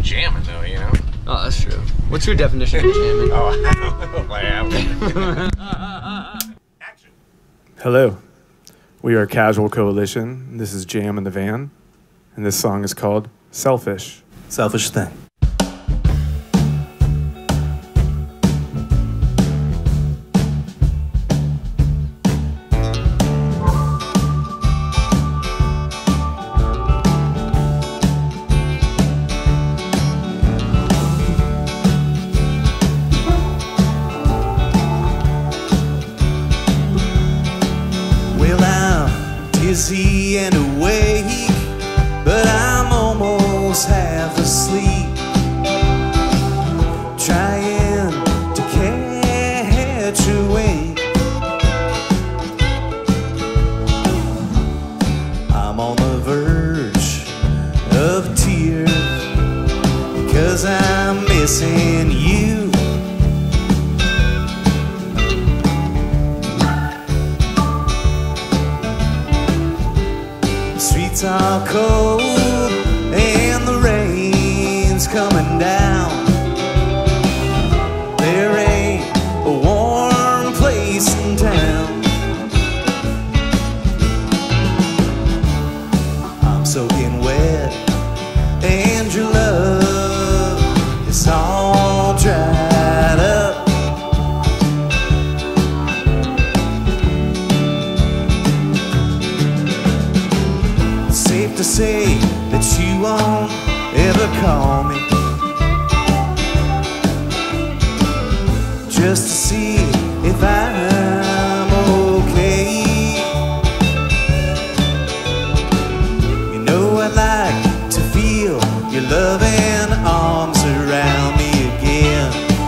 jamming, though, you know? Oh, that's true. What's your definition of jamming? Oh, Action. Hello, we are Casual Coalition. This is Jam in the Van, and this song is called Selfish. Selfish thing. Dizzy and awake, but I'm almost half asleep, trying to catch a wink. I'm on the verge of tears because I'm missing you. Streets are cold and the rain's coming down. There ain't a warm place in town. I'm soaking wet and your love is all dried up. Safe to say that you won't ever call me, just to see if I'm okay. You know I'd like to feel your loving arms around me again.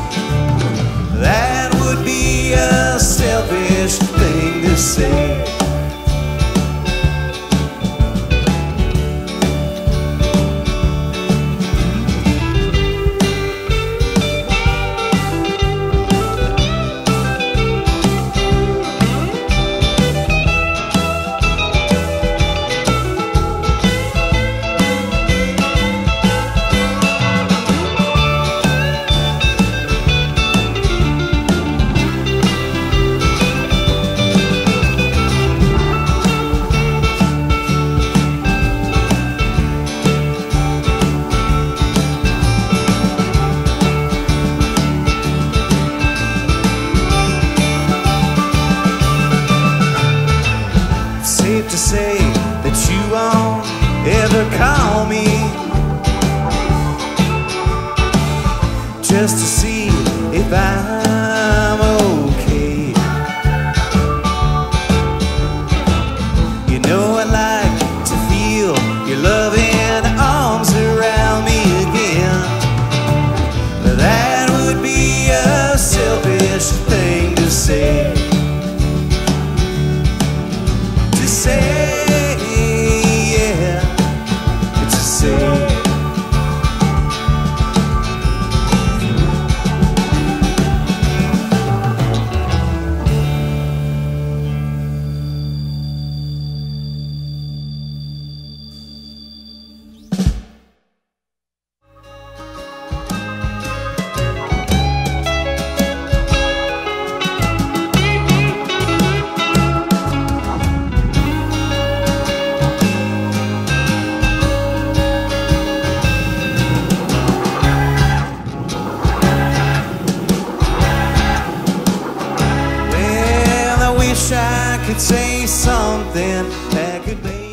That would be a selfish thing to say. Safe to say that you won't ever call me, just to see if I'm okay. You know I'd like to feel your loving arms around me again. That would be a selfish thing to say. I could say something that could make